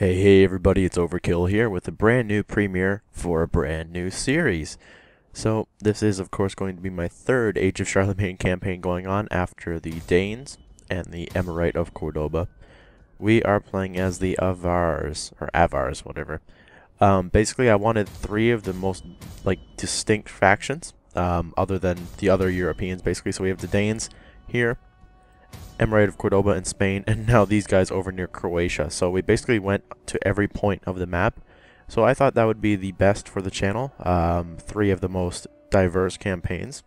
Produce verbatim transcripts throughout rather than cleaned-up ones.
Hey, hey everybody, it's Overkill here with a brand new premiere for a brand new series. So, this is of course going to be my third Age of Charlemagne campaign going on after the Danes and the Emirate of Cordoba. We are playing as the Avars, or Avars, whatever. Um, basically, I wanted three of the most, like, distinct factions, um, other than the other Europeans, basically. So we have the Danes here, Emirate of Cordoba in Spain, and now these guys over near Croatia. So we basically went to every point of the map. So I thought that would be the best for the channel. Um, three of the most diverse campaigns.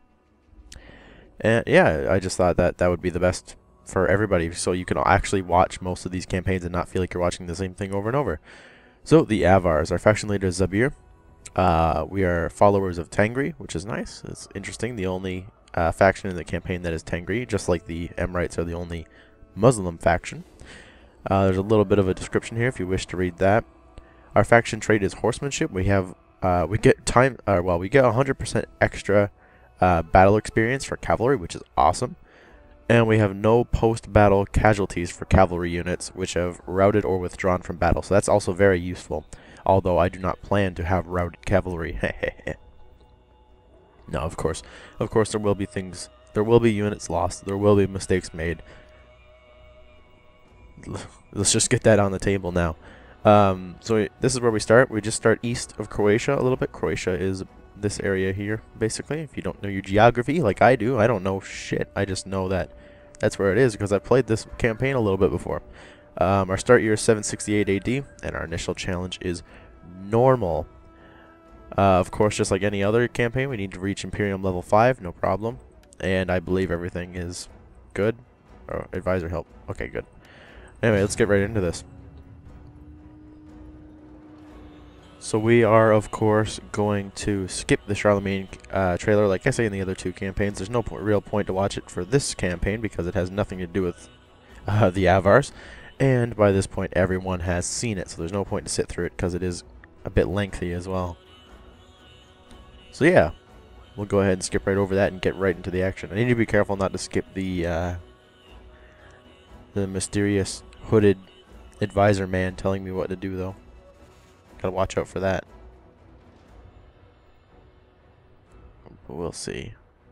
And yeah, I just thought that that would be the best for everybody. So you can actually watch most of these campaigns and not feel like you're watching the same thing over and over. So the Avars, our faction leader is Zabir. Uh, we are followers of Tengri, which is nice. It's interesting. The only Uh, faction in the campaign that is Tengri, just like the Emirates are the only Muslim faction. Uh, there's a little bit of a description here if you wish to read that. Our faction trait is horsemanship. We have uh, we get time uh, well we get one hundred percent extra uh, battle experience for cavalry, which is awesome, and we have no post-battle casualties for cavalry units which have routed or withdrawn from battle. So that's also very useful. Although I do not plan to have routed cavalry. No, of course. Of course there will be things, there will be units lost, there will be mistakes made. Let's just get that on the table now. Um, so this is where we start. We just start east of Croatia a little bit. Croatia is this area here, basically. If you don't know your geography, like I do, I don't know shit. I just know that that's where it is because I've played this campaign a little bit before. Um, our start year is seven sixty-eight A D, and our initial challenge is normal. Uh, of course, just like any other campaign, we need to reach Imperium level five, no problem. And I believe everything is good. Oh, advisor help. Okay, good. Anyway, let's get right into this. So we are, of course, going to skip the Charlemagne uh, trailer. Like I say in the other two campaigns, there's no po real point to watch it for this campaign because it has nothing to do with uh, the Avars. And by this point, everyone has seen it, so there's no point to sit through it because it is a bit lengthy as well. So yeah, we'll go ahead and skip right over that and get right into the action. I need to be careful not to skip the uh, the mysterious hooded advisor man telling me what to do, though. Gotta watch out for that. But we'll see.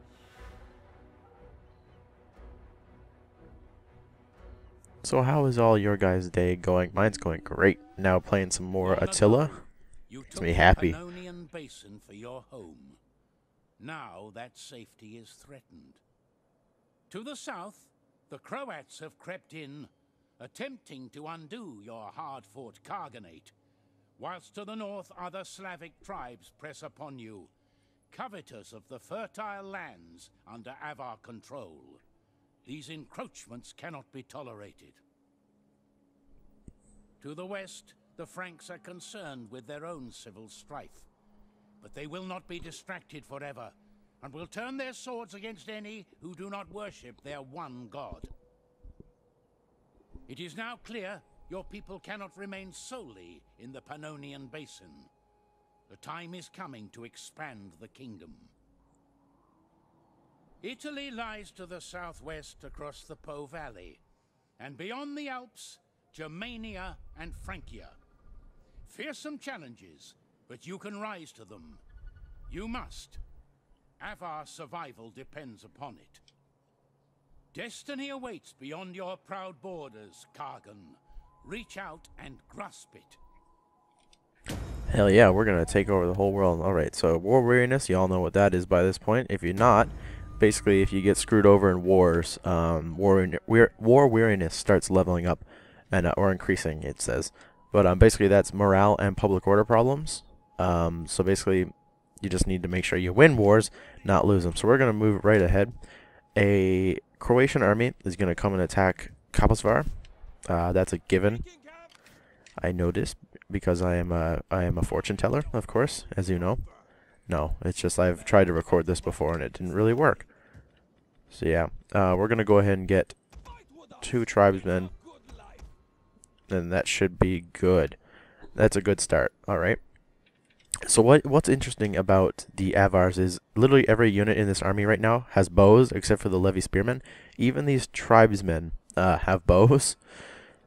So how is all your guys' day going? Mine's going great. Now playing some more Attila. Makes me happy. Basin for your home. Now that safety is threatened. To the south, the Croats have crept in, attempting to undo your hard-fought Khaganate, whilst to the north other Slavic tribes press upon you, covetous of the fertile lands under Avar control. These encroachments cannot be tolerated. To the west, the Franks are concerned with their own civil strife. But they will not be distracted forever, and will turn their swords against any who do not worship their one god. It is now clear your people cannot remain solely in the Pannonian Basin. The time is coming to expand the kingdom. Italy lies to the southwest across the Po Valley, and beyond the Alps, Germania and Francia. Fearsome challenges, but you can rise to them. You must. Avar's survival depends upon it. Destiny awaits beyond your proud borders, Khagan. Reach out and grasp it. Hell yeah, we're gonna take over the whole world. Alright, so war weariness, you all know what that is by this point. If you're not, basically if you get screwed over in wars, um, war, war weariness starts leveling up, and uh, or increasing, it says. But um, basically that's morale and public order problems. Um, so basically, you just need to make sure you win wars, not lose them. So we're going to move right ahead. A Croatian army is going to come and attack Kaposvar. Uh, that's a given. I know this because I am a I am a fortune teller, of course, as you know. No, it's just I've tried to record this before and it didn't really work. So yeah, uh, we're going to go ahead and get two tribesmen, and that should be good. That's a good start. All right. So what what's interesting about the Avars is literally every unit in this army right now has bows except for the Levy Spearmen. Even these tribesmen uh, have bows.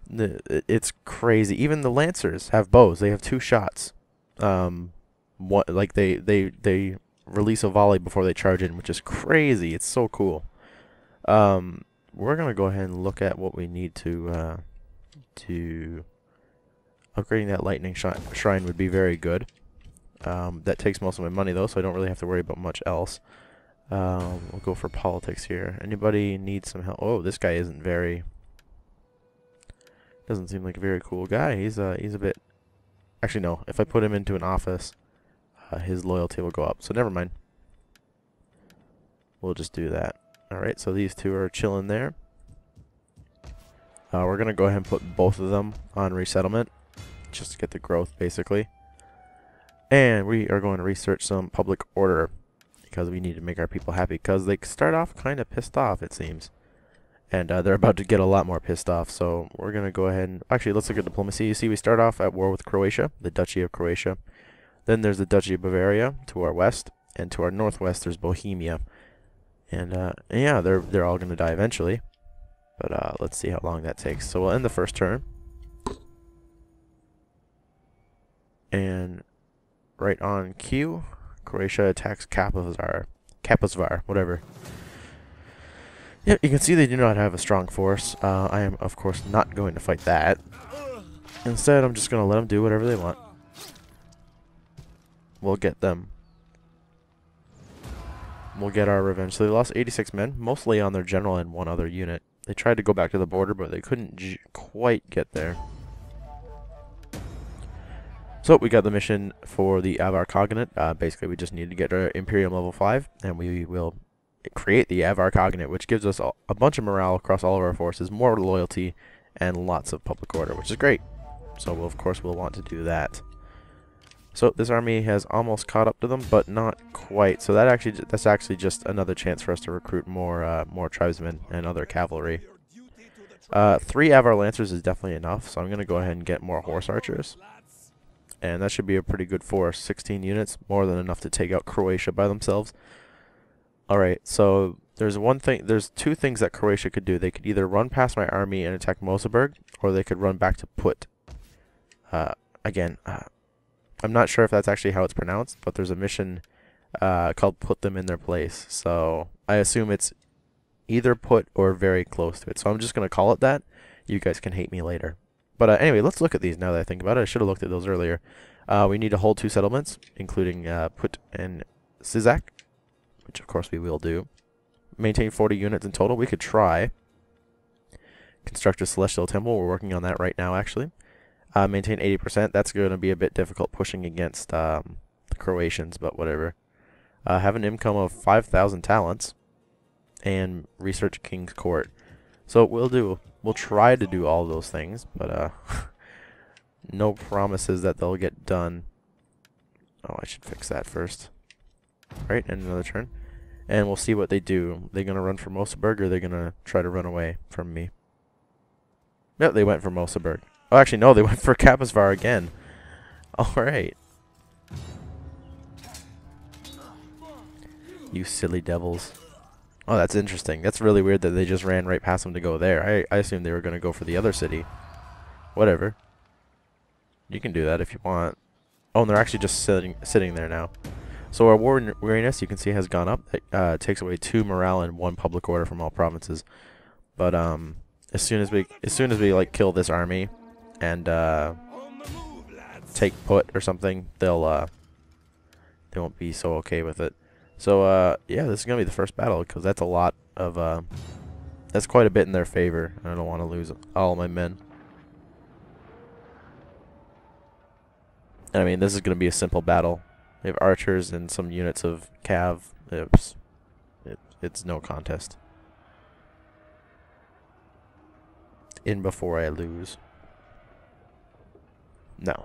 the, it's crazy. Even the Lancers have bows. They have two shots. Um, what like they they they release a volley before they charge in, which is crazy. It's so cool. Um, we're gonna go ahead and look at what we need to uh, to upgrading that lightning shi shrine would be very good. Um, that takes most of my money though, so I don't really have to worry about much else. Um, we'll go for politics here. Anybody need some help? Oh, this guy isn't very. Doesn't seem like a very cool guy. He's uh he's a bit. Actually, no. If I put him into an office, uh, his loyalty will go up. So never mind. We'll just do that. All right. So these two are chilling there. Uh, we're gonna go ahead and put both of them on resettlement, just to get the growth, basically. And we are going to research some public order because we need to make our people happy. Because they start off kind of pissed off, it seems. And uh, they're about to get a lot more pissed off. So we're going to go ahead and... Actually, let's look at diplomacy. You see, we start off at war with Croatia, the Duchy of Croatia. Then there's the Duchy of Bavaria to our west. And to our northwest, there's Bohemia. And, uh, and yeah, they're, they're all going to die eventually. But uh, let's see how long that takes. So we'll end the first turn. And right on cue, Croatia attacks Kaposvar. Kaposvar, whatever. Yeah, you can see they do not have a strong force. Uh, I am, of course, not going to fight that. Instead, I'm just going to let them do whatever they want. We'll get them. We'll get our revenge. So they lost eighty-six men, mostly on their general and one other unit. They tried to go back to the border, but they couldn't j quite get there. So we got the mission for the Avar Cognate. Uh, basically, we just need to get our Imperium level five, and we will create the Avar Cognate, which gives us a bunch of morale across all of our forces, more loyalty, and lots of public order, which is great. So, we'll, of course, we'll want to do that. So, this army has almost caught up to them, but not quite. So, that actually that's actually just another chance for us to recruit more uh, more tribesmen and other cavalry. Uh, three Avar Lancers is definitely enough, so I'm going to go ahead and get more horse archers. And that should be a pretty good force. sixteen units, more than enough to take out Croatia by themselves. Alright, so there's one thing, there's two things that Croatia could do. They could either run past my army and attack Moseberg, or they could run back to Put. Uh, again, uh, I'm not sure if that's actually how it's pronounced, but there's a mission uh, called Put Them in Their Place. So I assume it's either Put or very close to it. So I'm just going to call it that. You guys can hate me later. But uh, anyway, let's look at these now that I think about it. I should have looked at those earlier. Uh, we need to hold two settlements, including uh, Put and Sizak, which of course we will do. Maintain forty units in total. We could try. Construct a Celestial Temple. We're working on that right now, actually. Uh, maintain eighty percent. That's going to be a bit difficult pushing against um, the Croatians, but whatever. Uh, have an income of five thousand talents. And research King's Court. So we'll do. We'll try to do all those things, but uh, no promises that they'll get done. Oh, I should fix that first. Right, and another turn. And we'll see what they do. They're going to run for Moseberg, or they're going to try to run away from me. Yep, they went for Moseberg. Oh, actually, no, they went for Kaposvar again. Alright. You silly devils. Oh, that's interesting. That's really weird that they just ran right past them to go there. I, I assumed they were going to go for the other city. Whatever. You can do that if you want. Oh, and they're actually just sitting sitting there now. So our war weariness, you can see, has gone up. It uh, takes away two morale and one public order from all provinces. But um, as soon as we as soon as we like kill this army and uh, take Put or something, they'll uh, they won't be so okay with it. So, uh, yeah, this is going to be the first battle, because that's a lot of, uh, that's quite a bit in their favor. I don't want to lose all my men. I mean, this is going to be a simple battle. They have archers and some units of cav. It's, it, it's no contest. In before I lose. No.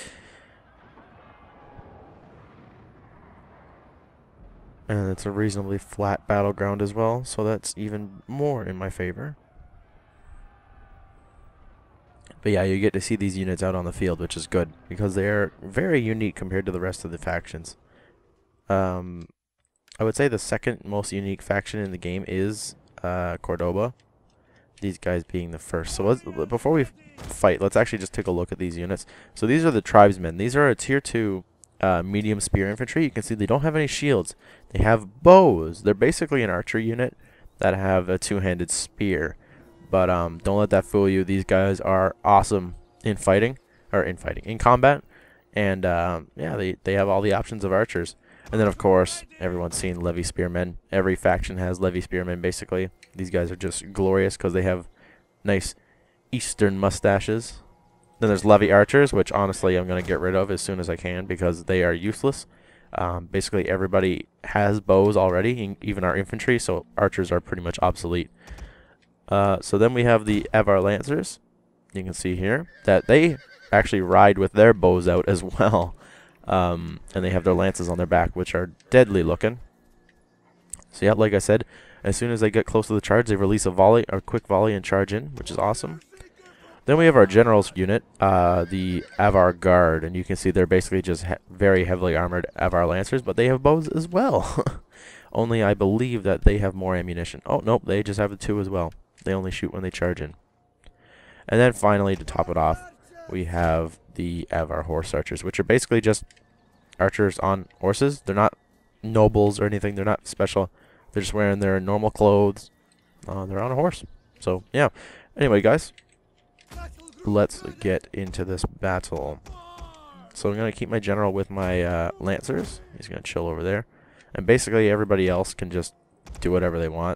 And it's a reasonably flat battleground as well, so that's even more in my favor. But yeah, you get to see these units out on the field, which is good, because they are very unique compared to the rest of the factions. Um, I would say the second most unique faction in the game is uh, Cordoba. these guys being the first. So let's, before we fight, let's actually just take a look at these units. So these are the tribesmen. These are a tier two uh, medium spear infantry. You can see they don't have any shields. They have bows. They're basically an archery unit that have a two-handed spear. But um, don't let that fool you. These guys are awesome in fighting, or in fighting, in combat. And um, yeah, they, they have all the options of archers. And then, of course, everyone's seen Levy Spearmen. Every faction has Levy Spearmen, basically. These guys are just glorious because they have nice eastern mustaches. Then there's Levy Archers, which, honestly, I'm going to get rid of as soon as I can because they are useless. Um, basically, everybody has bows already, even our infantry, so archers are pretty much obsolete. Uh, so then we have the Avar Lancers. You can see here that they actually ride with their bows out as well. Um, and they have their lances on their back, which are deadly looking. So yeah, like I said, as soon as they get close to the charge, they release a volley, or quick volley, and charge in, which is awesome. Then we have our generals unit, uh, the Avar Guard, and you can see they're basically just he very heavily armored Avar Lancers, but they have bows as well. Only I believe that they have more ammunition. Oh, nope, they just have the two as well. They only shoot when they charge in. And then finally, to top it off, we have the Avar Horse Archers, which are basically just archers on horses. They're not nobles or anything. They're not special. They're just wearing their normal clothes. Uh, they're on a horse. So, yeah. Anyway, guys, let's get into this battle. So I'm going to keep my general with my uh, Lancers. He's going to chill over there. And basically everybody else can just do whatever they want.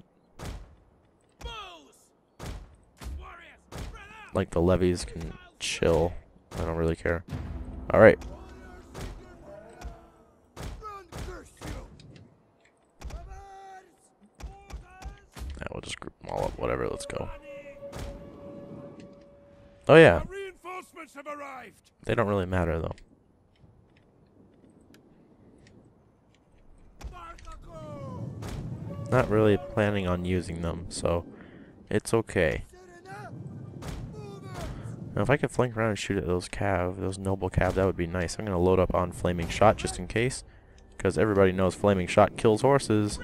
Like the levies can chill. I don't really care. Alright. Yeah, we'll just group them all up. Whatever, let's go. Oh yeah. They don't really matter though. Not really planning on using them, so it's okay. Now, if I could flank around and shoot at those cav, those noble cav, that would be nice. I'm going to load up on Flaming Shot just in case, because everybody knows Flaming Shot kills horses.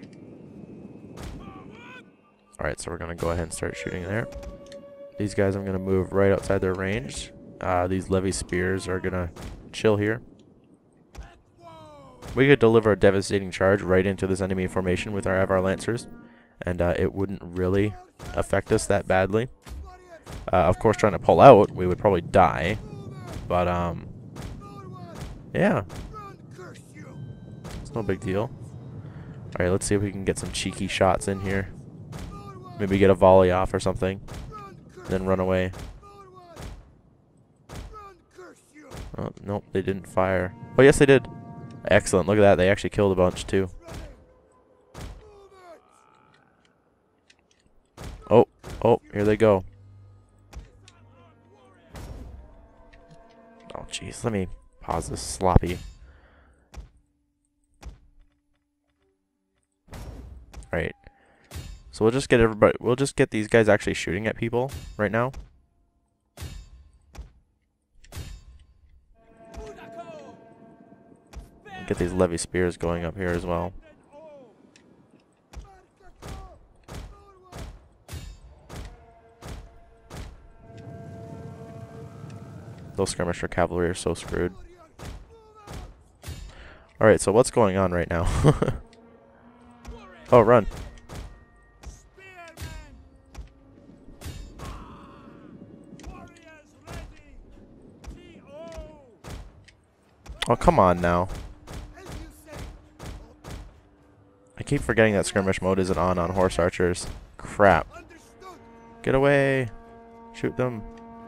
Alright, so we're going to go ahead and start shooting there. These guys I'm going to move right outside their range. Uh, these Levy Spears are going to chill here. We could deliver a devastating charge right into this enemy formation with our Avar Lancers, and uh, it wouldn't really affect us that badly. Uh, of course, trying to pull out, we would probably die. But, um, yeah. It's no big deal. Alright, let's see if we can get some cheeky shots in here. Maybe get a volley off or something. Then run away. Oh, nope, they didn't fire. Oh, yes, they did. Excellent. Look at that. They actually killed a bunch, too. Oh, oh, here they go. Oh, jeez. Let me pause this sloppy. Alright. So we'll just get everybody, we'll just get these guys actually shooting at people right now. Get these Levy Spears going up here as well. Those skirmisher cavalry are so screwed. Alright, so what's going on right now? Oh, run. Oh, come on now. I keep forgetting that skirmish mode isn't on on horse archers. Crap. Get away. Shoot them.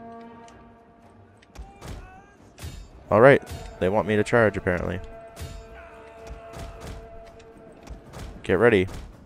Alright. They want me to charge, apparently. Get ready.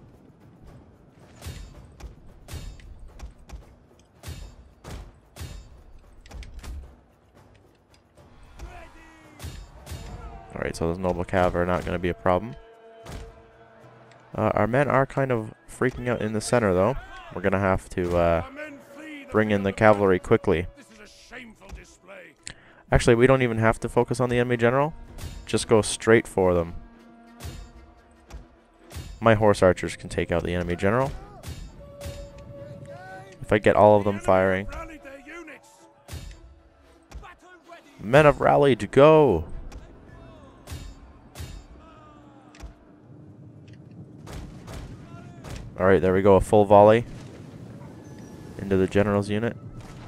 Alright, so those noble cav are not going to be a problem. Uh, our men are kind of freaking out in the center, though. We're going to have to uh, bring in the cavalry quickly. Actually, we don't even have to focus on the enemy general. Just go straight for them. My horse archers can take out the enemy general. If I get all of them firing. Men have rallied to go. Alright, there we go. A full volley into the general's unit.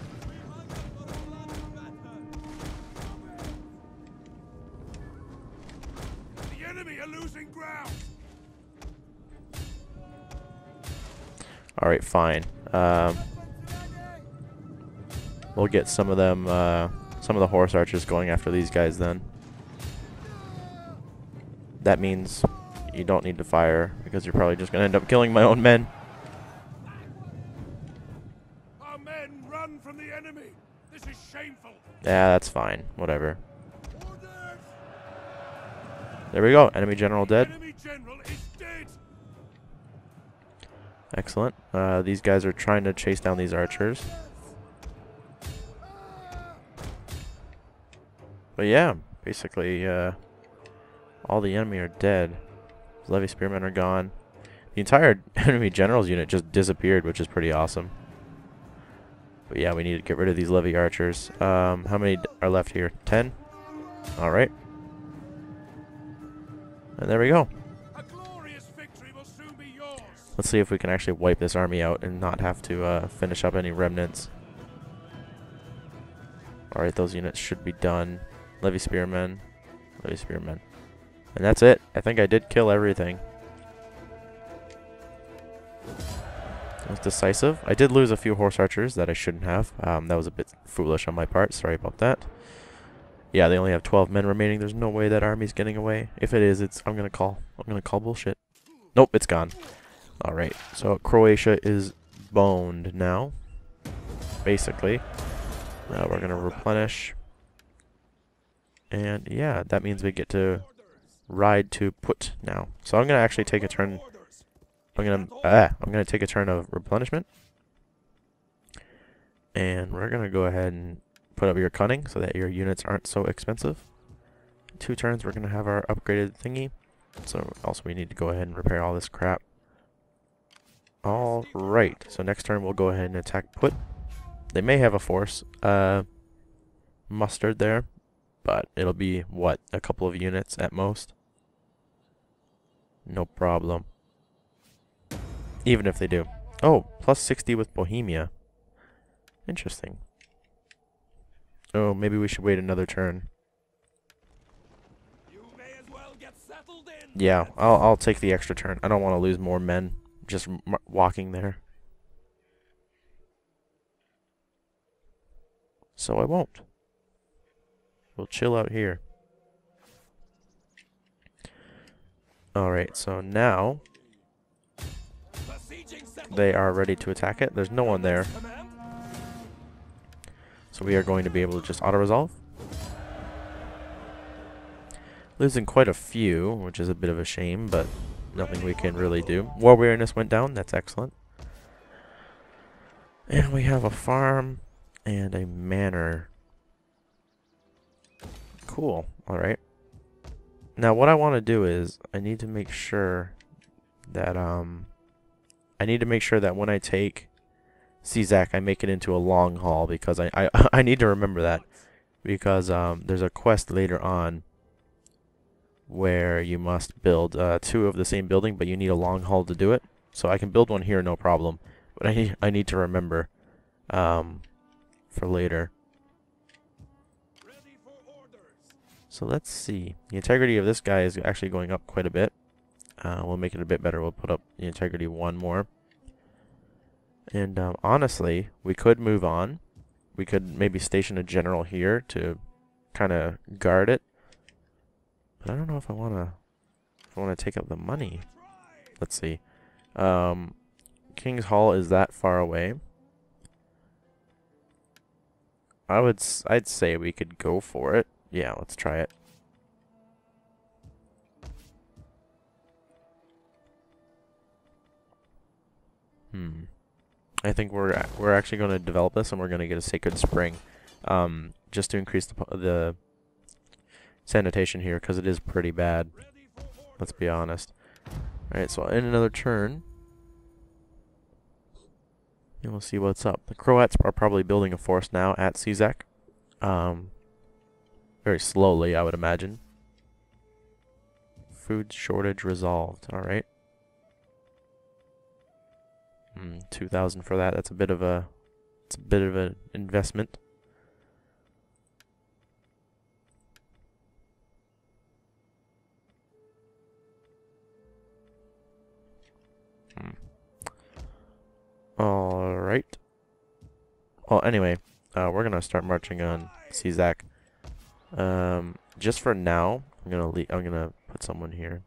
The enemy are losing ground. Alright, fine. Um, we'll get some of them, uh, some of the horse archers going after these guys then. That means you don't need to fire because you're probably just going to end up killing my own men. Our men run from the enemy. This is shameful. Yeah, that's fine. Whatever. There we go. Enemy general dead. Enemy general is dead. Excellent. Uh, these guys are trying to chase down these archers. But yeah, basically, uh, all the enemy are dead. The levy spearmen are gone. The entire enemy general's unit just disappeared, which is pretty awesome. But yeah, we need to get rid of these levy archers. Um, how many are left here? Ten? Alright. And there we go. A glorious victory will soon be yours. Let's see if we can actually wipe this army out and not have to uh, finish up any remnants. Alright, those units should be done. Levy spearmen. Levy spearmen. And that's it. I think I did kill everything. That was decisive. I did lose a few horse archers that I shouldn't have. Um, that was a bit foolish on my part. Sorry about that. Yeah, they only have twelve men remaining. There's no way that army's getting away. If it is, it's I'm gonna call. I'm gonna call bullshit. Nope, it's gone. All right. So Croatia is boned now. Basically, uh, we're gonna replenish. And yeah, that means we get to ride to put now. So I'm gonna actually take a turn. I'm gonna ah, I'm gonna take a turn of replenishment, and we're gonna go ahead and put up your cunning so that your units aren't so expensive. Two turns, we're gonna have our upgraded thingy. So also we need to go ahead and repair all this crap. All right. So next turn we'll go ahead and attack put. They may have a force uh, mustered there, but it'll be, what, a couple of units at most? No problem. Even if they do. Oh, plus sixty with Bohemia. Interesting. Oh, maybe we should wait another turn. You may as well get settled in. Yeah, I'll, I'll take the extra turn. I don't want to lose more men just m walking there. So I won't. We'll chill out here. Alright, so now they are ready to attack it. There's no one there. So we are going to be able to just auto-resolve. Losing quite a few, which is a bit of a shame, but nothing we can really do. War weariness went down. That's excellent. And we have a farm and a manor. Cool. Alright. Now what I want to do is I need to make sure that um I need to make sure that when I take Czak, I make it into a long haul, because I I, I need to remember that, because um there's a quest later on where you must build uh, two of the same building, but you need a long haul to do it. So I can build one here, no problem, but I need I need to remember um for later. So let's see. The integrity of this guy is actually going up quite a bit. Uh, we'll make it a bit better. We'll put up the integrity one more. And um, honestly, we could move on. We could maybe station a general here to kind of guard it. But I don't know if I want to if I want to take up the money. Let's see. Um, King's Hall is that far away. I would s I'd say we could go for it. Yeah, let's try it. Hmm. I think we're a we're actually going to develop this, and we're going to get a Sacred Spring, um, just to increase the the sanitation here, because it is pretty bad. Let's be honest. All right, so I'll end another turn, And we'll see what's up. The Croats are probably building a force now at Sizek. Um, very slowly, I would imagine. Food shortage resolved. Alright. Hmm, two thousand for that. That's a bit of a... It's a bit of an investment. Hmm. Alright. Well, anyway, uh, we're gonna start marching on Sizek. Um, just for now, I'm gonna le I'm gonna put someone here.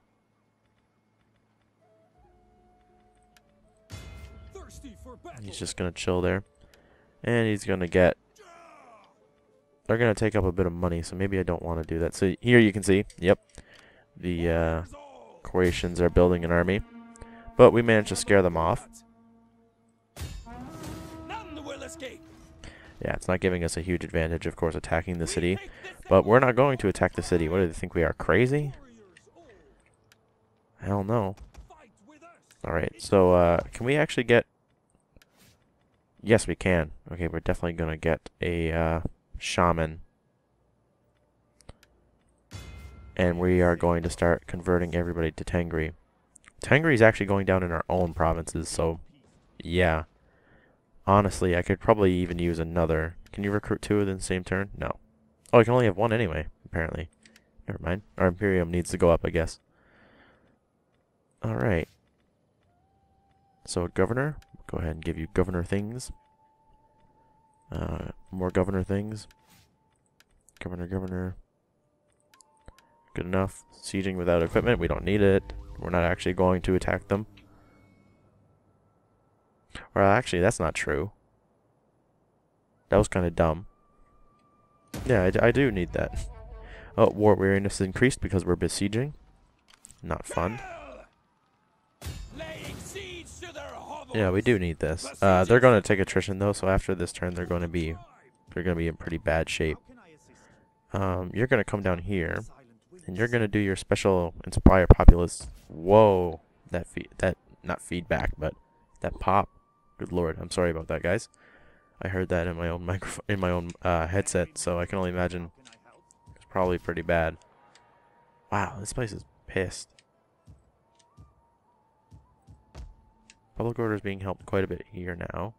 He's just gonna chill there, and he's gonna get. They're gonna take up a bit of money, so maybe I don't want to do that. So here you can see, yep, the uh, Croatians are building an army, but we managed to scare them off. Yeah, it's not giving us a huge advantage, of course, attacking the city. But we're not going to attack the city. What do they think we are, crazy? Hell no. Alright, so uh, can we actually get... Yes, we can. Okay, we're definitely going to get a uh, shaman. And we are going to start converting everybody to Tengri. Tengri is actually going down in our own provinces, so yeah. Honestly, I could probably even use another. Can you recruit two in the same turn? No. Oh, I can only have one anyway, apparently. Never mind. Our Imperium needs to go up, I guess. Alright. So, governor. Go ahead and give you governor things. Uh, more governor things. Governor, governor. Good enough. Sieging without equipment. We don't need it. We're not actually going to attack them. Or actually, that's not true. That was kind of dumb. Yeah, I, I do need that. Oh, war weariness increased because we're besieging. Not fun. Yeah, we do need this. Uh, they're going to take attrition though, so after this turn, they're going to be they're going to be in pretty bad shape. Um, you're going to come down here, and you're going to do your special inspire populace. Whoa, that feed that not feedback, but that pop. Good lord, I'm sorry about that, guys. I heard that in my own microphone, in my own uh, headset, so I can only imagine it's probably pretty bad. Wow, this place is pissed. Public order is being helped quite a bit here now.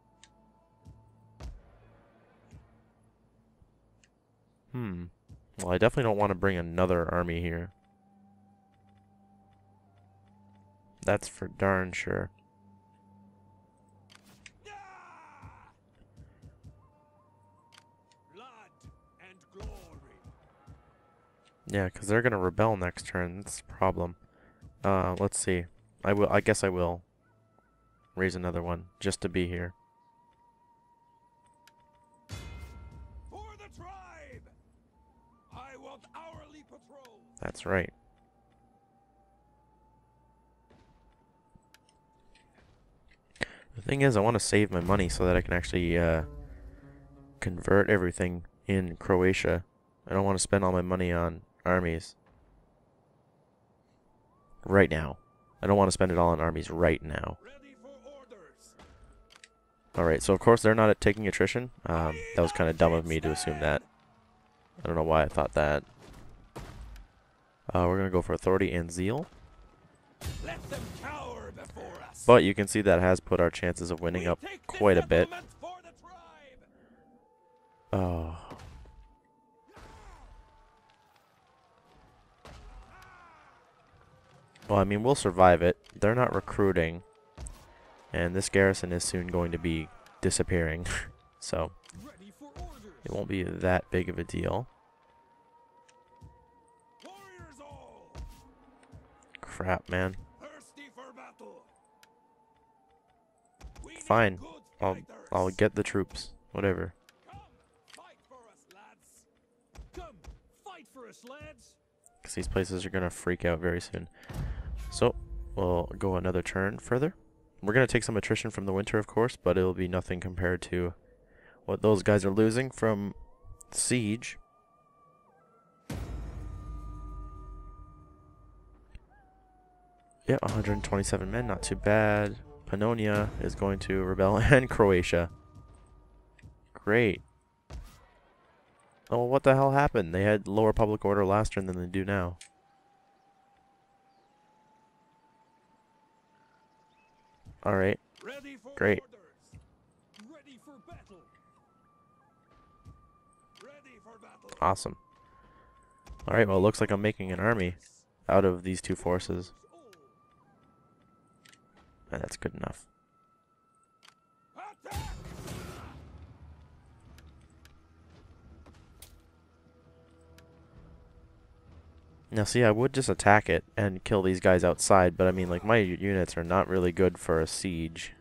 Hmm. Well, I definitely don't want to bring another army here. That's for darn sure. Yeah, because they're gonna rebel next turn. That's the problem. Uh, let's see. I will. I guess I will raise another one just to be here. For the tribe, I want hourly patrol. That's right. The thing is, I want to save my money so that I can actually uh, convert everything in Croatia. I don't want to spend all my money on armies right now. I don't want to spend it all on armies right now. Alright, so of course they're not taking attrition. Um, that was kind of dumb of me to assume that. I don't know why I thought that. Uh, we're going to go for authority and zeal. Let them cower before us. But you can see that has put our chances of winning up quite a bit. Oh. Well, I mean, we'll survive it. They're not recruiting. And this garrison is soon going to be disappearing. So, it won't be that big of a deal. Crap, man. Fine. I'll, I'll get the troops. Whatever. Because these places are going to freak out very soon. So, we'll go another turn further. We're going to take some attrition from the winter, of course, but it'll be nothing compared to what those guys are losing from siege. Yeah, one hundred twenty-seven men, not too bad. Pannonia is going to rebel, and Croatia. Great. Oh, what the hell happened? They had lower public order last turn than they do now. Alright. Great. Ready for battle. Ready for battle. Awesome. Alright, well, it looks like I'm making an army out of these two forces. And that's good enough. Now, see, I would just attack it and kill these guys outside, but I mean, like, my units are not really good for a siege.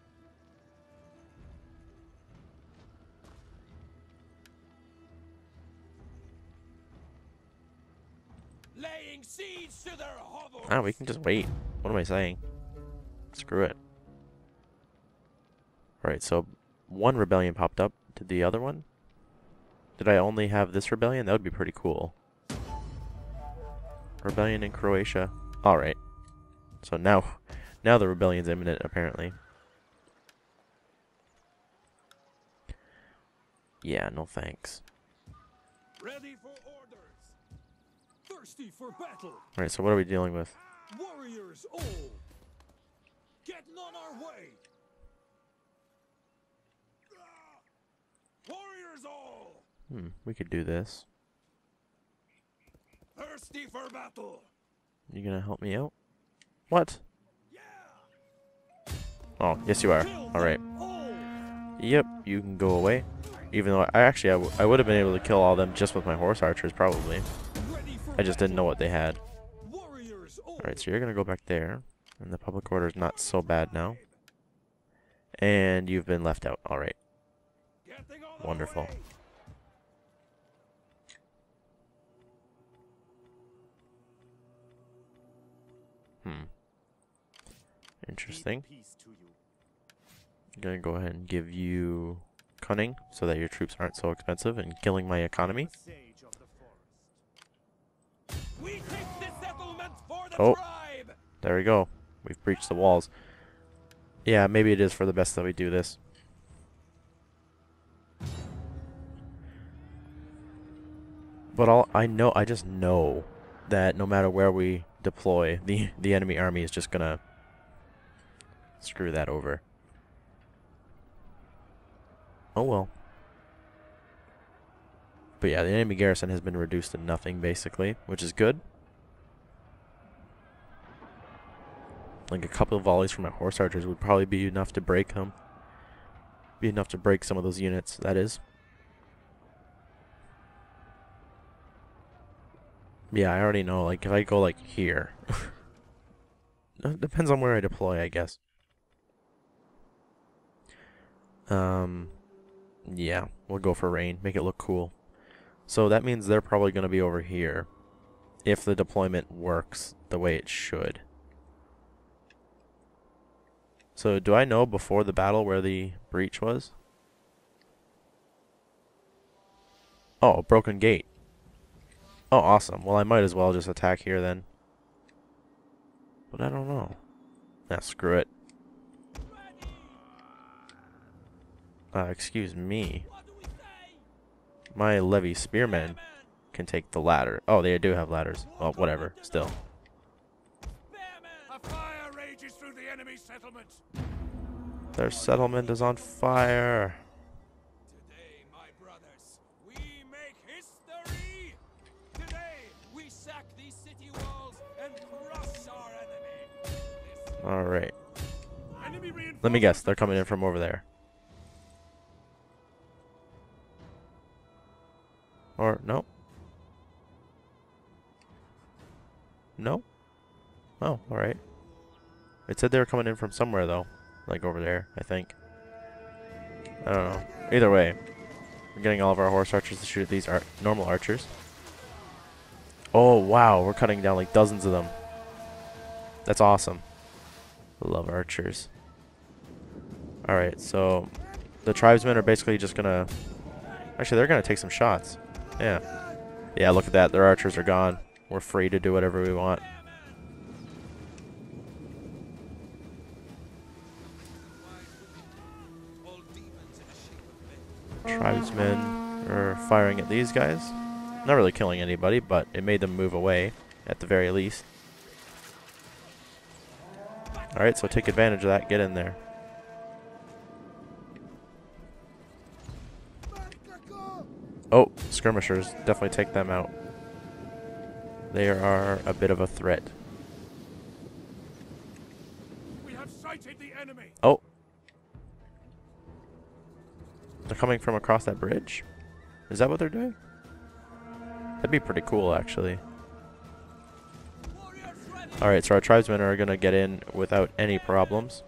Laying siege to their hovels. Ah, we can just wait. What am I saying? Screw it. Alright, so one rebellion popped up. Did the other one? Did I only have this rebellion? That would be pretty cool. Rebellion in Croatia. Alright. So now, now the rebellion's imminent, apparently. Yeah, no thanks. Ready for orders. Thirsty for battle. Alright, so what are we dealing with? Warriors all. Getting on our way. Warriors all. Hmm, we could do this. Thirsty for battle. You gonna help me out? What? Yeah. Oh, yes you are. Alright. Yep, you can go away. Even though I actually I, w I would have been able to kill all of them just with my horse archers, probably. I just didn't know what they had. Alright, so you're gonna go back there. And the public order is not so bad now. And you've been left out. Alright. Wonderful. Hmm. Interesting. I'm gonna go ahead and give you cunning so that your troops aren't so expensive and killing my economy. We take the settlement for the Oh, tribe. there we go. We've breached the walls. Yeah, maybe it is for the best that we do this. But all I know, I just know that no matter where we deploy, the the enemy army is just gonna screw that over. Oh well. But yeah, the enemy garrison has been reduced to nothing basically, which is good. Like a couple of volleys from my horse archers would probably be enough to break them. Be enough to break some of those units, that is. Yeah, I already know, like, if I go, like, here. It depends on where I deploy, I guess. Um, yeah, we'll go for rain. Make it look cool. So that means they're probably going to be over here. If the deployment works the way it should. So, do I know before the battle where the breach was? Oh, a broken gate. Oh, awesome. Well, I might as well just attack here then. But I don't know. Nah, screw it. Uh, excuse me. My levy spearmen can take the ladder. Oh, they do have ladders. Well, whatever. Still. A fire rages through the enemy settlement. Their settlement is on fire. Today, my brothers, we make history. Today, we sack these city walls and crush our enemy. Alright. Enemy Let me guess. They're coming in from over there. Or, no. No? Oh, alright. It said they were coming in from somewhere, though. Like over there, I think. I don't know. Either way, we're getting all of our horse archers to shoot at these ar normal archers. Oh, wow. We're cutting down like dozens of them. That's awesome. I love archers. Alright, so the tribesmen are basically just gonna... Actually, they're gonna take some shots. Yeah. Yeah, look at that. Their archers are gone. We're free to do whatever we want. Tribesmen are firing at these guys. Not really killing anybody, but it made them move away, at the very least. Alright, so take advantage of that. Get in there. Oh, skirmishers. Definitely take them out. They are a bit of a threat. We have sighted the enemy. Oh. They're coming from across that bridge? Is that what they're doing? That'd be pretty cool, actually. Alright, so our tribesmen are going to get in without any problems.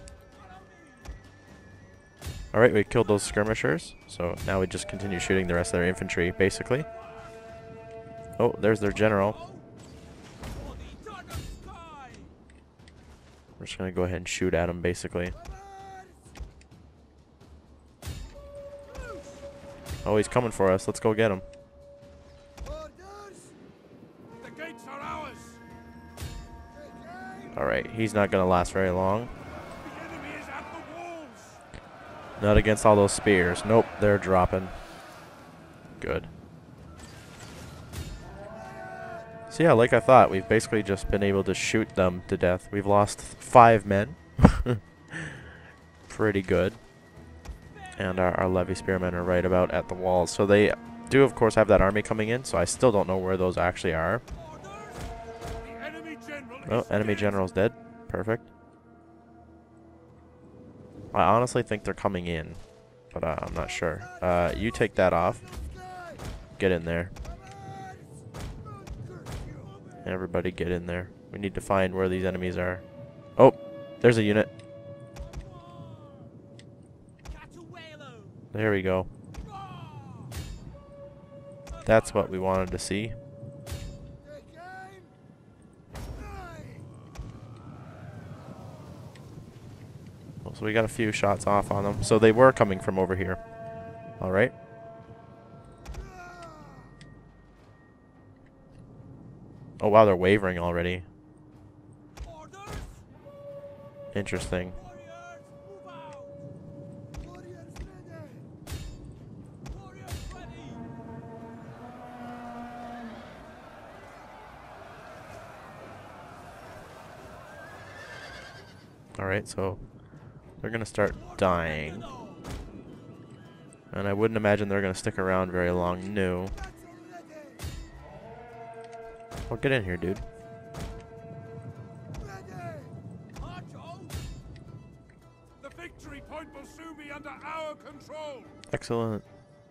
Alright, we killed those skirmishers. So now we just continue shooting the rest of their infantry, basically. Oh, there's their general. We're just going to go ahead and shoot at him, basically. Oh, he's coming for us. Let's go get him. The gates are ours. Alright, he's not going to last very long. The enemy is at the walls. Not against all those spears. Nope, they're dropping. Good. So yeah, like I thought, we've basically just been able to shoot them to death. We've lost five men. Pretty good. And our, our levy spearmen are right about at the walls. So they do, of course, have that army coming in, so I still don't know where those actually are. The enemy general Oh, is enemy dead. general's dead. Perfect. I honestly think they're coming in, but uh, I'm not sure. Uh, you take that off. Get in there. Everybody get in there. We need to find where these enemies are. Oh, there's a unit. There we go. That's what we wanted to see. Well, so we got a few shots off on them. So they were coming from over here. Alright. Oh wow, they're wavering already. Interesting. Alright, so they're going to start dying. And I wouldn't imagine they're going to stick around very long. No. Oh, get in here, dude. The victory point will soon be under our control. Excellent.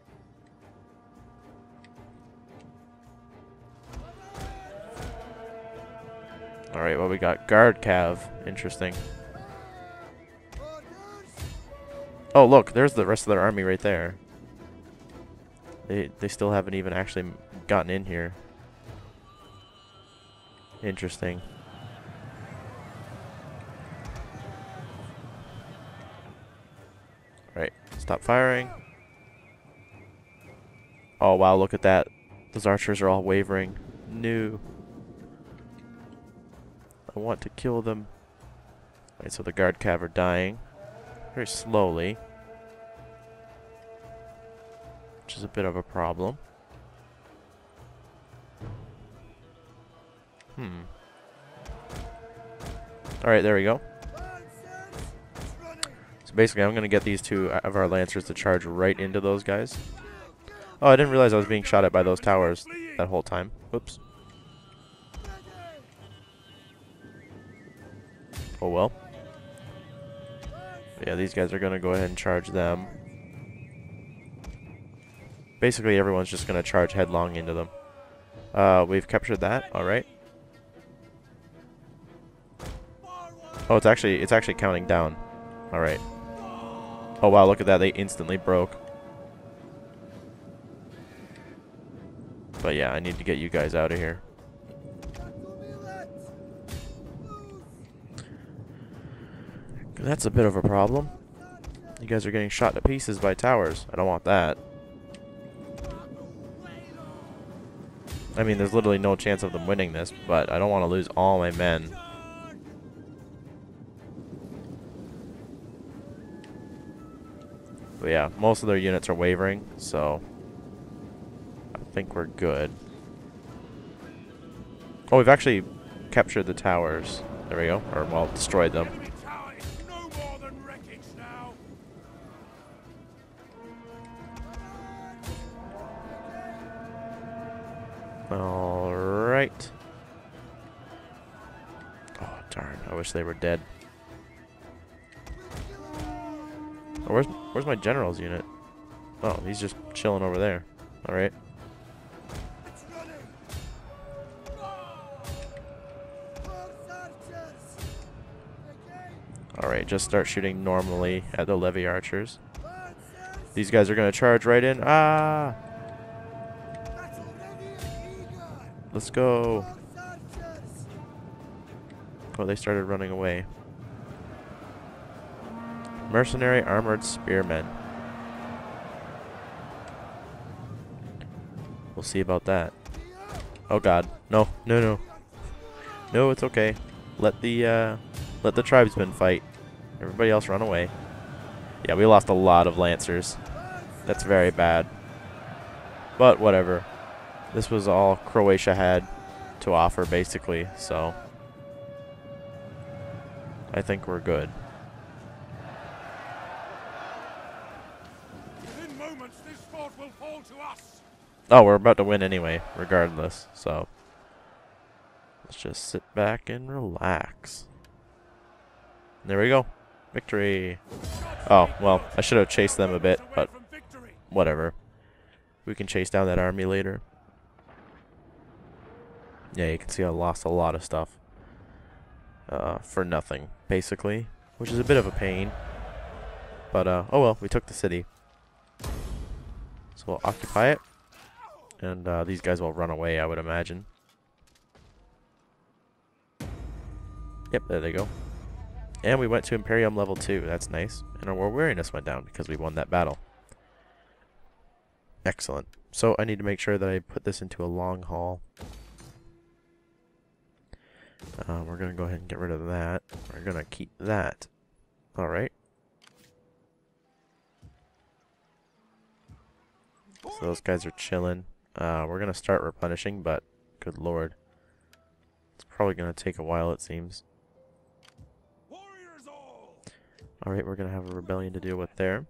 Alright, well, we got guard cav. Interesting. Oh, look, there's the rest of their army right there. They they still haven't even actually gotten in here. Interesting. Right, stop firing. Oh wow, look at that. Those archers are all wavering. No. I want to kill them. Right, so the guard cav are dying. Very slowly. Which is a bit of a problem. Hmm. Alright, there we go. So basically, I'm going to get these two of our lancers to charge right into those guys. Oh, I didn't realize I was being shot at by those towers that whole time. Whoops. Oh well. But yeah, these guys are going to go ahead and charge them. Basically, everyone's just going to charge headlong into them. Uh, we've captured that. Alright. Oh, it's actually it's actually counting down. All right. Oh wow, look at that! They instantly broke. But yeah, I need to get you guys out of here. That's a bit of a problem. You guys are getting shot to pieces by towers. I don't want that. I mean, there's literally no chance of them winning this, but I don't want to lose all my men. But yeah, most of their units are wavering, so I think we're good. Oh, we've actually captured the towers. There we go. Or, well, destroyed them. Enemy tower is no more than wreckage now. Alright. Oh, darn. I wish they were dead. Oh, where's, where's my general's unit? Oh, he's just chilling over there. Alright. It's ready. Alright, just start shooting normally at the levy archers. These guys are going to charge right in. Ah! Let's go. Oh, they started running away. Mercenary armored spearmen. We'll see about that. Oh god. No, no, no. No, it's okay. Let the uh let the tribesmen fight. Everybody else run away. Yeah, we lost a lot of lancers. That's very bad. But whatever. This was all Croatia had to offer basically, so I think we're good. In moments, this fort will fall to us. Oh, we're about to win anyway, regardless, so let's just sit back and relax. There we go. Victory. Oh, well, I should have chased them a bit, but whatever. We can chase down that army later. Yeah, you can see I lost a lot of stuff. Uh, for nothing, basically. Which is a bit of a pain. But, uh, oh well, we took the city. So we'll occupy it. And, uh, these guys will run away, I would imagine. Yep, there they go. And we went to Imperium level two. That's nice. And our war weariness went down because we won that battle. Excellent. So I need to make sure that I put this into a long haul. Uh, we're going to go ahead and get rid of that. We're going to keep that. Alright. So those guys are chilling. Uh, we're going to start replenishing, but good lord. It's probably going to take a while, it seems. Alright, we're going to have a rebellion to deal with there.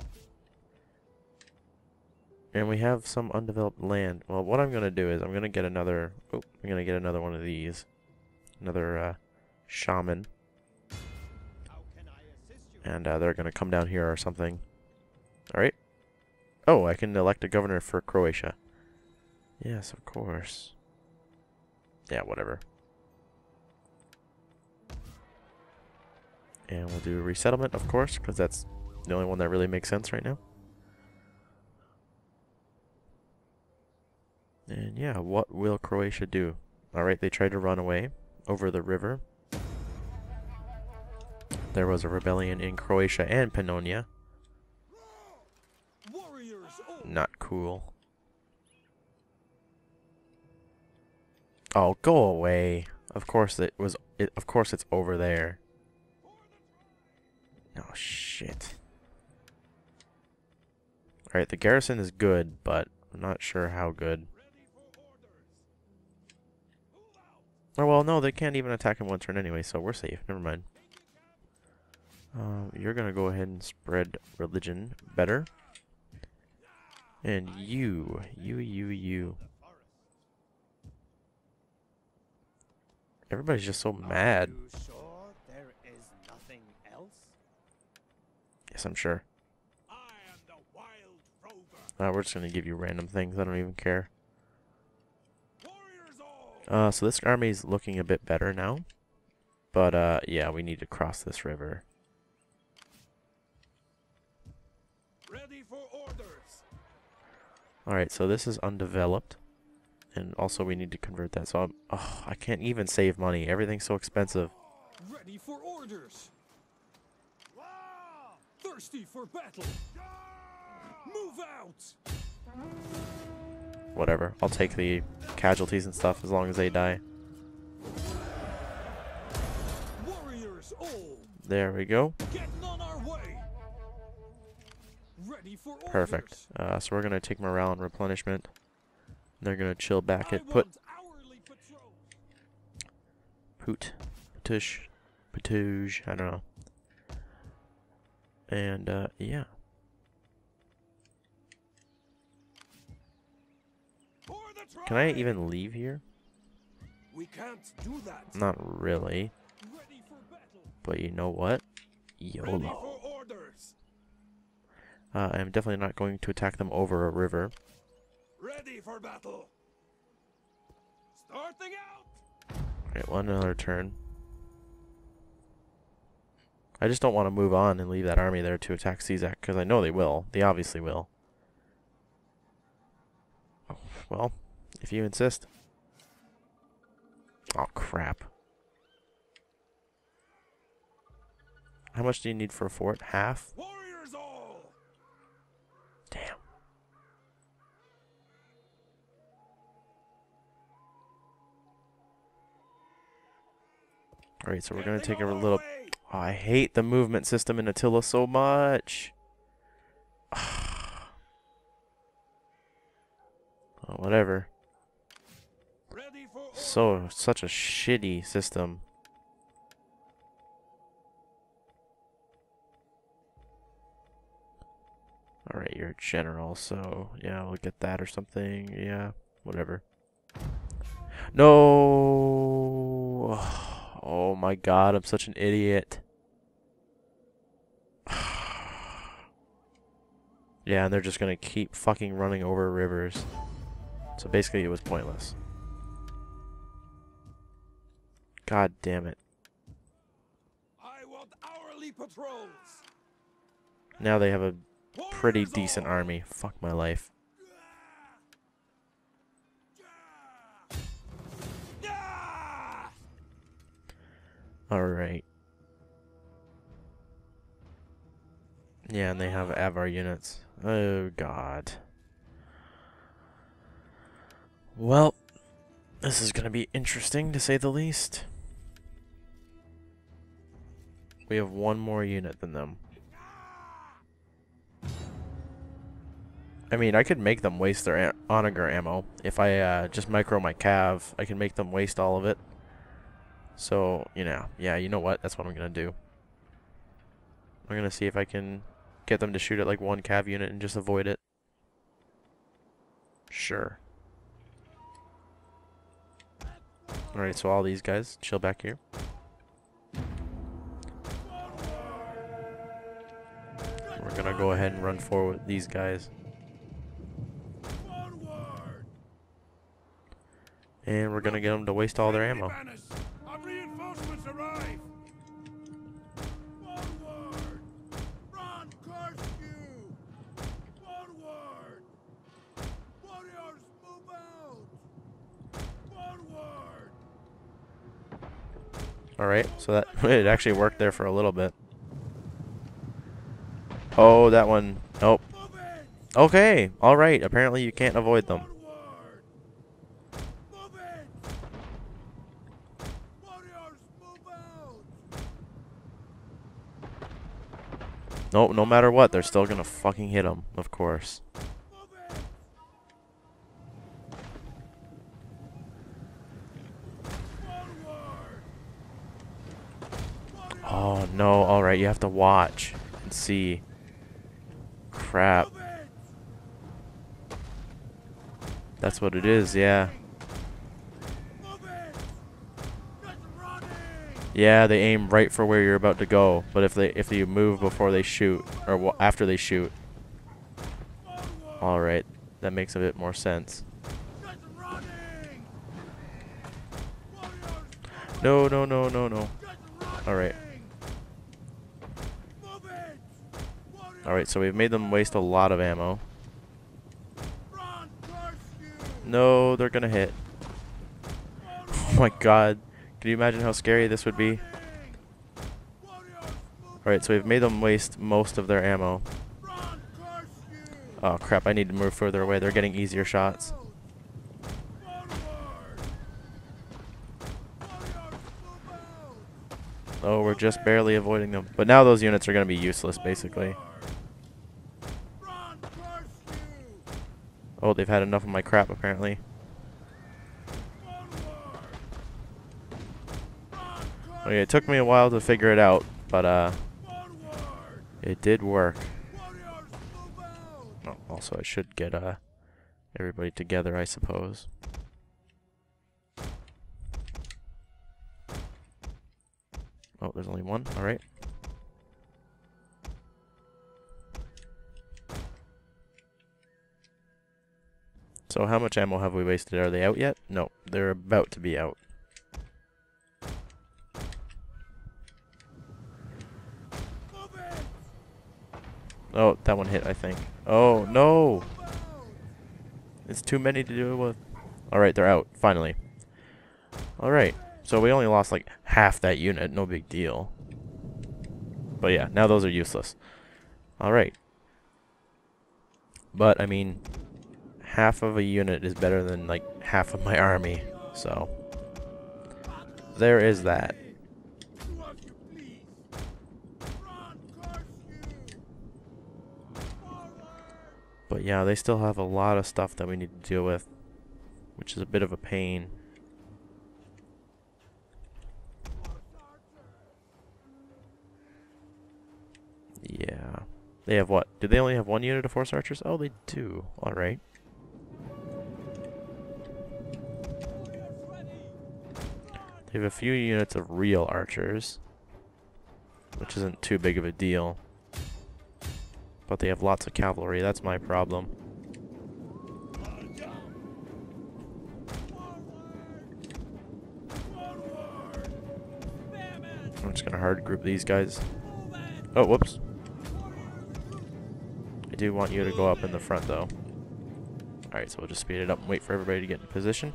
And we have some undeveloped land. Well, what I'm going to do is I'm going to get another... Oh, I'm going to get another one of these. Another uh, shaman. And uh, they're going to come down here or something. Alright. Oh, I can elect a governor for Croatia. Yes, of course. Yeah, whatever. And we'll do resettlement, of course, because that's the only one that really makes sense right now. And yeah, what will Croatia do? Alright, they tried to run away over the river. There was a rebellion in Croatia and Pannonia. Not cool. Oh, go away. Of course it was it of course it's over there. Oh shit. Alright, the garrison is good, but I'm not sure how good. Oh well, no, they can't even attack in one turn anyway, so we're safe. Never mind. Uh, you're gonna go ahead and spread religion better. And you, you, you, you. Everybody's just so mad. Sure there is nothing else? Yes, I'm sure. I am the wild rover. Uh, we're just gonna give you random things. I don't even care. Warriors all. Uh, so this army's looking a bit better now. But, uh, yeah, we need to cross this river. Ready for orders. Alright, so this is undeveloped. And also we need to convert that. So I'm, oh, I can't even save money. Everything's so expensive. Ready for orders. Thirsty for battle. Move out. Whatever. I'll take the casualties and stuff as long as they die. Warriors all. There we go. Getting on our way. Ready for Perfect. orders. Uh, so we're gonna take morale and replenishment. They're gonna chill back I at put want hourly patrols. Poot, Patush, Patouge, I don't know. And uh, yeah. For the Can I tribe. even leave here? We can't do that. Not really. Ready for battle. But you know what? Ready YOLO. for orders. Uh, I'm definitely not going to attack them over a river. Ready for battle. Starting out. Alright, one another turn. I just don't want to move on and leave that army there to attack Czak, because I know they will. They obviously will. Oh, well, if you insist. Oh, crap. How much do you need for a fort? Half? Warriors all. Damn. Alright, so we're going to take a little... Oh, I hate the movement system in Attila so much. Oh, whatever. Ready for orders. So, such a shitty system. Alright, you're a general, so yeah, we'll get that or something. Yeah, whatever. No! Oh my god, I'm such an idiot. Yeah, and they're just gonna keep fucking running over rivers. So basically it was pointless. God damn it. I want hourly patrols. Now they have a pretty Warriors decent all. army. Fuck my life. Yeah. Alright. Yeah, and they have Avar units. Oh god. Well, this is gonna be interesting to say the least. We have one more unit than them. I mean, I could make them waste their onager ammo. If I uh, just micro my cav, I can make them waste all of it. So, you know, yeah, you know what? That's what I'm gonna do. I'm gonna see if I can get them to shoot at like one cav unit and just avoid it. Sure. Alright, so all these guys, chill back here. We're gonna go ahead and run forward with these guys. And we're gonna get them to waste all their ammo. Our reinforcements arrive. Forward! Run, curse you! Forward! Warriors, move out! Forward! Alright, so that it actually worked there for a little bit. Oh, that one. Nope. Move it! Okay, alright. Apparently you can't avoid them. Forward! Move it! Warriors, move out! Nope, no matter what, they're still gonna fucking hit them, of course. Move it! Forward! Oh no, alright, you have to watch and see. Crap. Move it! That's what it is, yeah. Move it! Just running! Yeah, they aim right for where you're about to go, but if they if you move before they shoot or w after they shoot, Forward! all right, that makes a bit more sense. Just running! Warriors, No, no, no, no, no. just running! All right. Move it! Warriors, All right, so we've made them waste a lot of ammo. run, curse you! No, they're gonna hit. Oh my god. Can you imagine how scary this would be? Warriors, move Alright, so we've made them waste most of their ammo. run, curse you! Oh crap, I need to move further away. They're getting easier shots. Forward! Warriors, move out! Oh, we're just barely avoiding them. But now those units are gonna be useless, basically. Run, Oh, they've had enough of my crap, apparently. Okay, it took me a while to figure it out, but uh, it did work. Oh, also, I should get uh, everybody together, I suppose. Oh, there's only one. All right. So how much ammo have we wasted? Are they out yet? No, they're about to be out. Oh, that one hit, I think. Oh, no! It's too many to deal with. Alright, they're out, finally. Alright, so we only lost like half that unit, no big deal. But yeah, now those are useless. Alright. But, I mean, half of a unit is better than like half of my army, so there is that. But yeah, they still have a lot of stuff that we need to deal with, which is a bit of a pain. Yeah. They have what? Do they only have one unit of force archers? Oh, they do. Alright. They have a few units of real archers, which isn't too big of a deal. But they have lots of cavalry, that's my problem. I'm just gonna hard group these guys. Oh, whoops. I do want you to go up in the front though. Alright, so we'll just speed it up and wait for everybody to get in position.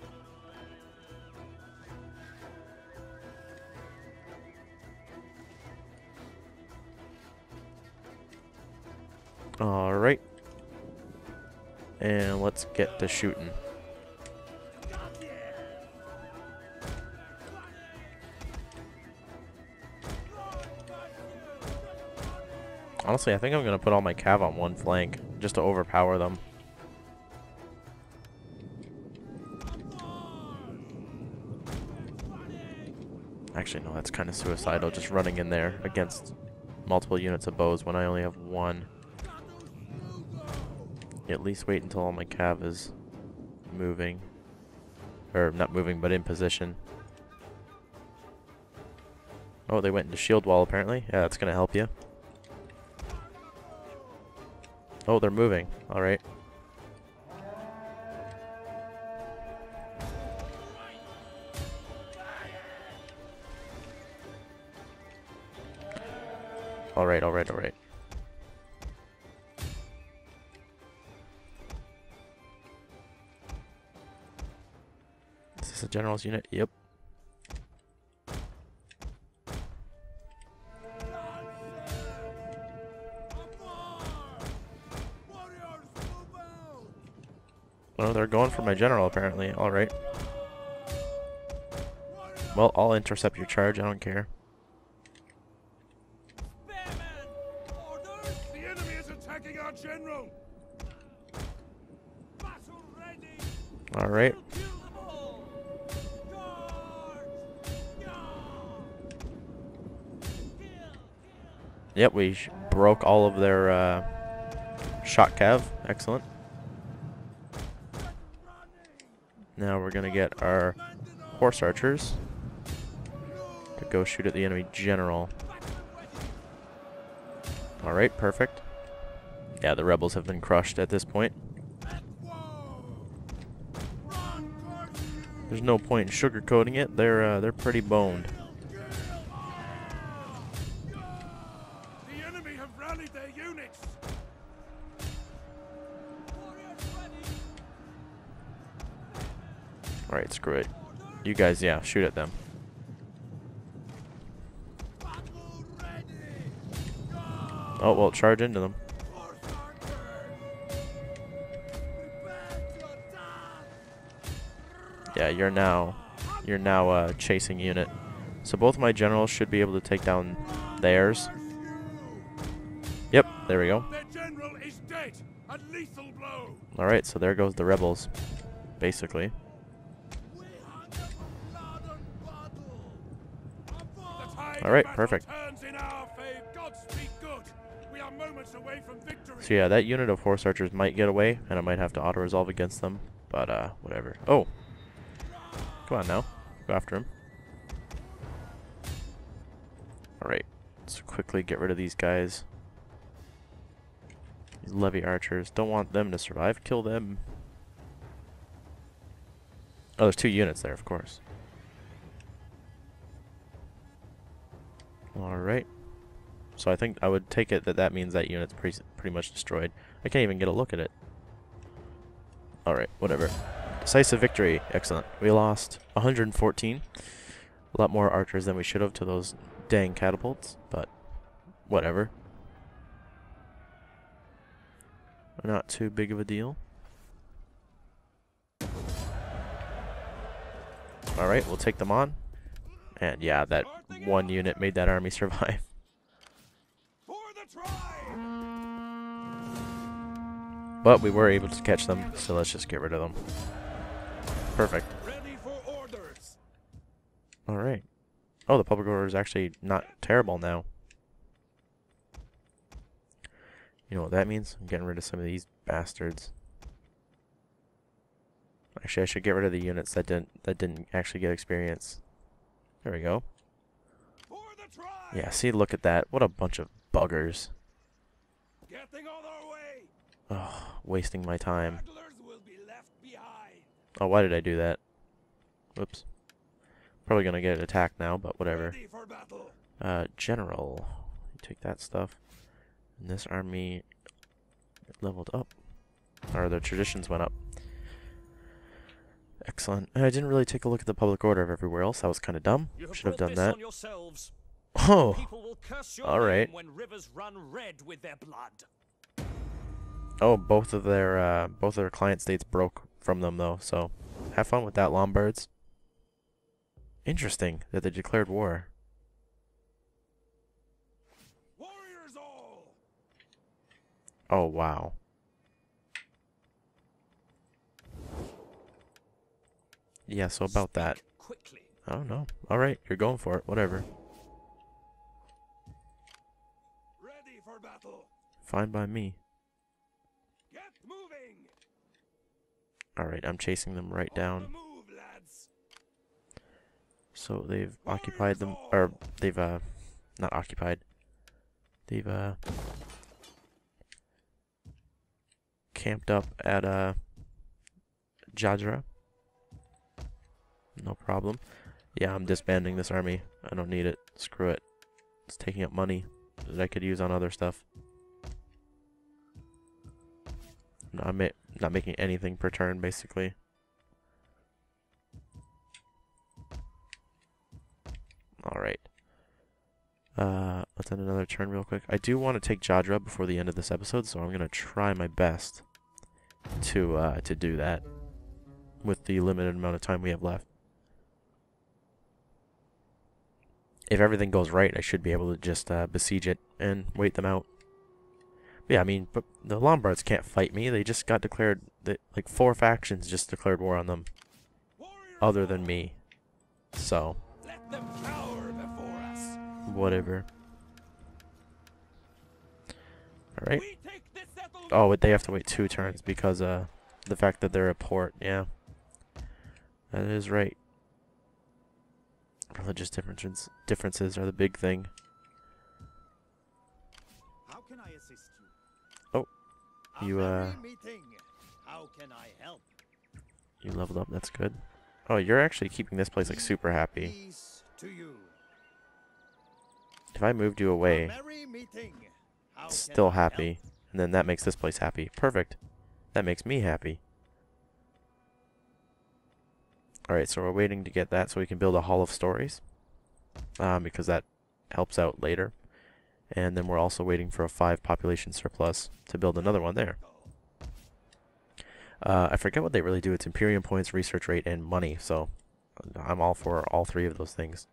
Alright. And let's get to shooting. Honestly, I think I'm going to put all my cav on one flank, just to overpower them. Actually, no, that's kind of suicidal, just running in there against multiple units of bows when I only have one. At least wait until all my cav is moving. Or, not moving, but in position. Oh, they went into shield wall, apparently. Yeah, that's going to help you. Oh, they're moving. Alright. Alright, alright, alright. Is this a general's unit? Yep. Oh, they're going for my general, apparently. Alright. Well, I'll intercept your charge. I don't care. The enemy is attacking our general. Battle ready. Alright. Yep, we sh broke all of their uh, shot cav. Excellent. Now we're gonna get our horse archers to go shoot at the enemy general. Alright, perfect. Yeah, the rebels have been crushed at this point. There's no point in sugarcoating it. They're uh, they're pretty boned. The enemy have rallied their units. Alright, screw it. You guys, yeah, shoot at them. Oh, well, charge into them. Yeah, you're now, you're now a chasing unit. So both my generals should be able to take down theirs. Yep, there we go. Their general is dead. A lethal blow. Alright, so there goes the rebels, basically. Alright, perfect. So yeah, that unit of horse archers might get away, and I might have to auto-resolve against them, but uh, whatever. Oh! Come on now. Go after him. Alright, let's quickly get rid of these guys. These levy archers. Don't want them to survive. Kill them. Oh, there's two units there, of course. Alright. So I think I would take it that that means that unit's pretty, pretty much destroyed. I can't even get a look at it. Alright, whatever. Decisive victory. Excellent. We lost one hundred fourteen. A lot more archers than we should have to those dang catapults, but whatever. Not too big of a deal. Alright, we'll take them on. And yeah, that one unit made that army survive. But we were able to catch them, so let's just get rid of them. Perfect. Alright. Oh, the public order is actually not terrible now. You know what that means? I'm getting rid of some of these bastards. Actually, I should get rid of the units that didn't that didn't actually get experience. There we go. Yeah, see, look at that. What a bunch of buggers. Oh, wasting my time. Oh, why did I do that? Whoops. Probably gonna get attacked now, but whatever. Uh, general. Take that stuff. And this army leveled up. Or the traditions went up. Excellent. I didn't really take a look at the public order of everywhere else. That was kind of dumb. Should have done that. Oh, alright. Oh, both of their uh, both of their client states broke from them though. So, have fun with that, Lombards. Interesting that they declared war. Oh wow. Yeah, so about that. I don't know. Alright, you're going for it. Whatever. Ready for battle. Fine by me. Get moving. Alright, I'm chasing them right down. On the move, lads. So they've occupied them, or they've, uh, not occupied. They've, uh, camped up at, uh, Jadra. No problem. Yeah, I'm disbanding this army. I don't need it. Screw it. It's taking up money that I could use on other stuff. No, I'm ma not making anything per turn, basically. Alright. Uh, let's end another turn real quick. I do want to take Jadra before the end of this episode, so I'm going to try my best to, uh, to do that with the limited amount of time we have left. If everything goes right, I should be able to just uh, besiege it and wait them out. But yeah, I mean, but the Lombards can't fight me. They just got declared, that like four factions just declared war on them, other than me. So, Let them cower before us. whatever. All right. We take this settled. Oh, but they have to wait two turns because uh, the fact that they're a port. Yeah, that is right. Religious differences differences are the big thing. How can I assist you? Oh, you uh, Meeting. How can I help? you leveled up. That's good. Oh, you're actually keeping this place like super happy. Peace to you. If I moved you away, Merry meeting. How it's can still I happy, help? and then that makes this place happy. Perfect. That makes me happy. Alright, so we're waiting to get that so we can build a Hall of Stories. Um, because that helps out later. And then we're also waiting for a five population surplus to build another one there. Uh, I forget what they really do. It's Imperium points, research rate, and money. So I'm all for all three of those things.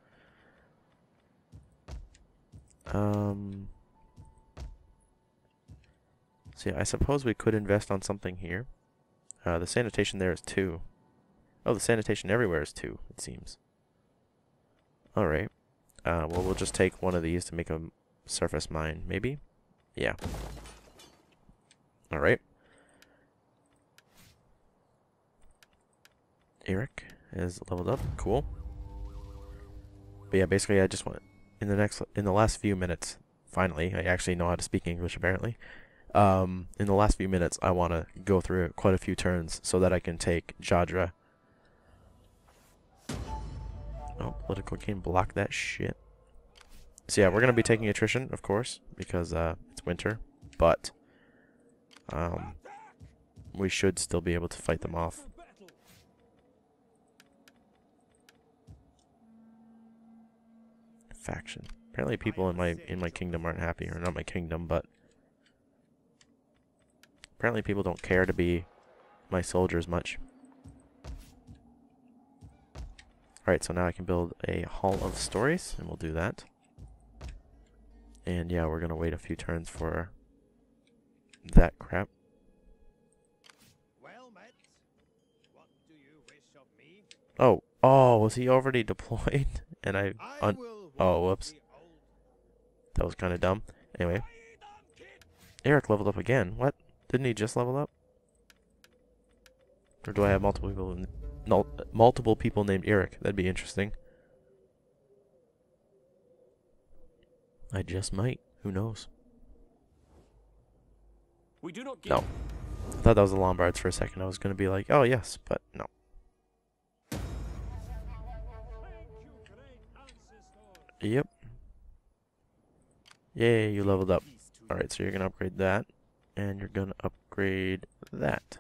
Um, So yeah, I suppose we could invest on something here. Uh, the sanitation there is two. Oh, the sanitation everywhere is two, it seems. Alright. Uh, well, we'll just take one of these to make a surface mine, maybe? Yeah. Alright. Eric is leveled up. Cool. But yeah, basically I just want, in the next, in the last few minutes, finally, I actually know how to speak English apparently. Um, in the last few minutes, I want to go through quite a few turns so that I can take Jadra. Oh, political game, block that shit. So yeah, we're going to be taking attrition, of course, because uh, it's winter, but um, we should still be able to fight them off. Faction. Apparently people in my in my kingdom aren't happy, or not my kingdom, but apparently people don't care to be my soldiers much. Alright, so now I can build a Hall of Stories, and we'll do that. And yeah, we're gonna wait a few turns for that crap. Well met. What do you wish of me? Oh, oh, was he already deployed? And I, I un will oh, walk whoops. the old That was kind of dumb. Anyway, Eric leveled up again. What? Didn't he just level up? Or do I have multiple people? No, multiple people named Eric. That'd be interesting. I just might. Who knows? We do not No. I thought that was the Lombards for a second. I was going to be like, oh yes, but no. Yep. Yay, you leveled up. Alright, so you're going to upgrade that. And you're going to upgrade that.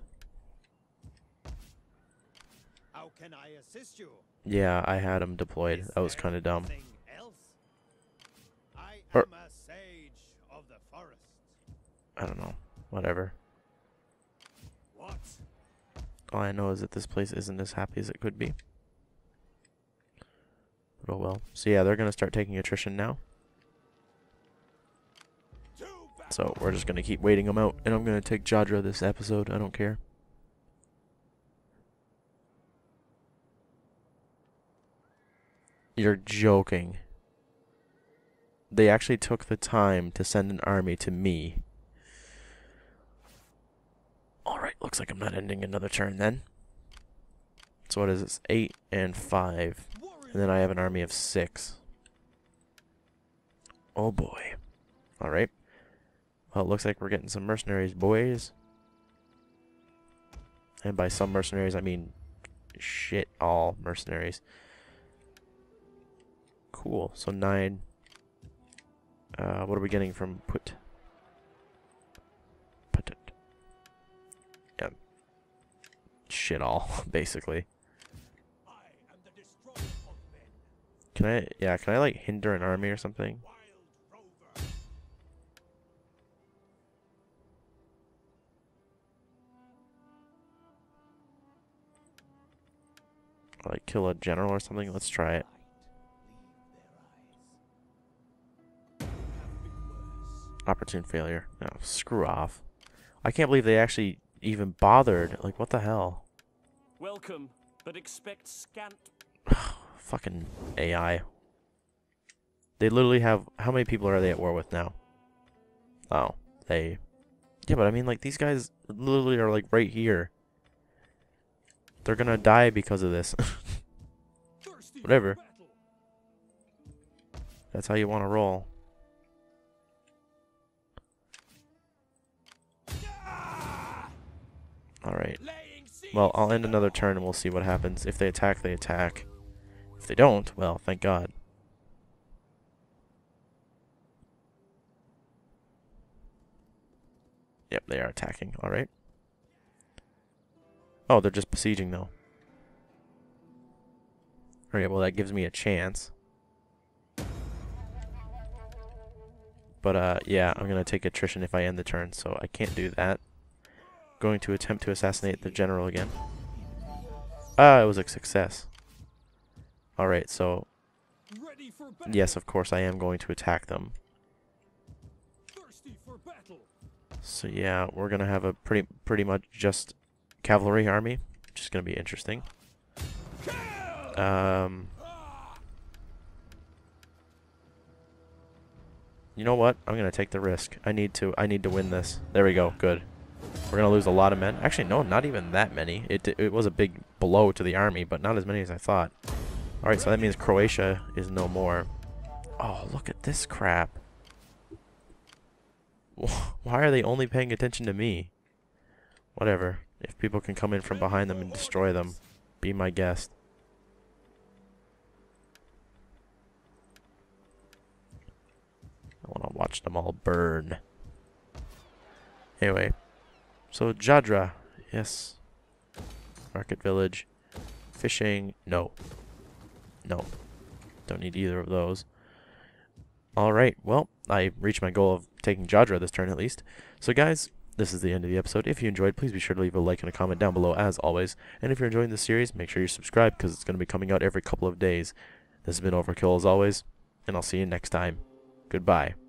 How can I assist you? Yeah, I had him deployed. Is That was there kind of dumb. anything else? I Or- am a sage of the forest. I don't know. Whatever. What? All I know is that this place isn't as happy as it could be. But oh well. So yeah, they're going to start taking attrition now. Two back. So we're just going to keep waiting them out. And I'm going to take Jadra this episode. I don't care. You're joking. They actually took the time to send an army to me. Alright, looks like I'm not ending another turn then. So what is this? Eight and five. And then I have an army of six. Oh boy. Alright. Well, it looks like we're getting some mercenaries, boys. And by some mercenaries, I mean shit all mercenaries. Cool. So nine. Uh, what are we getting from put? Put it. Yeah. Shit all, basically. I am the destroyer of men. Can I? Yeah. Can I like hinder an army or something? Wild rover. Like kill a general or something? Let's try it. Opportune failure. No, screw off. I can't believe they actually even bothered. Like, what the hell? welcome, but expect scant. Fucking A I. They literally have... How many people are they at war with now? Oh, they... Yeah, but I mean, like, these guys literally are, like, right here. They're gonna die because of this. Whatever. That's how you want to roll. Alright. Well, I'll end another turn and we'll see what happens. If they attack, they attack. If they don't, well, thank God. Yep, they are attacking. Alright. Oh, they're just besieging, though. Alright, well, that gives me a chance. But, uh, yeah, I'm gonna take attrition if I end the turn, so I can't do that. Going to attempt to assassinate the general again. Ah, it was a success. Alright, so... Yes, of course, I am going to attack them. Thirsty for battle. So yeah, we're gonna have a pretty pretty much just cavalry army, which is gonna be interesting. Um, you know what? I'm gonna take the risk. I need to. I need to win this. There we go. Good. We're gonna lose a lot of men. Actually, no, not even that many. It it was a big blow to the army, but not as many as I thought. All right, so that means Croatia is no more. Oh, look at this crap. Why are they only paying attention to me? Whatever. If people can come in from behind them and destroy them, be my guest. I want to watch them all burn. Anyway. So, Jadra. Yes. Market village. Fishing. No. No. Don't need either of those. Alright, well, I reached my goal of taking Jadra this turn at least. So guys, this is the end of the episode. If you enjoyed, please be sure to leave a like and a comment down below as always. And if you're enjoying this series, make sure you subscribe because it's going to be coming out every couple of days. This has been Overkill as always, and I'll see you next time. Goodbye.